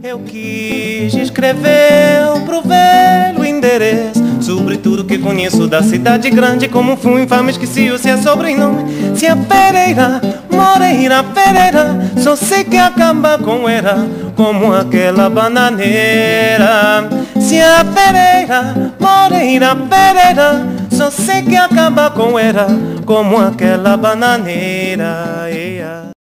Eu quis escrever pro velho endereço sobre tudo que conheço da cidade grande. Como fui infame, esqueci o seu sobrenome. Se é Pereira, Moreira, Pereira, só sei que acaba com era, como aquela bananeira. Se é Pereira, Moreira, Pereira, só sei que acaba com era, como aquela bananeira.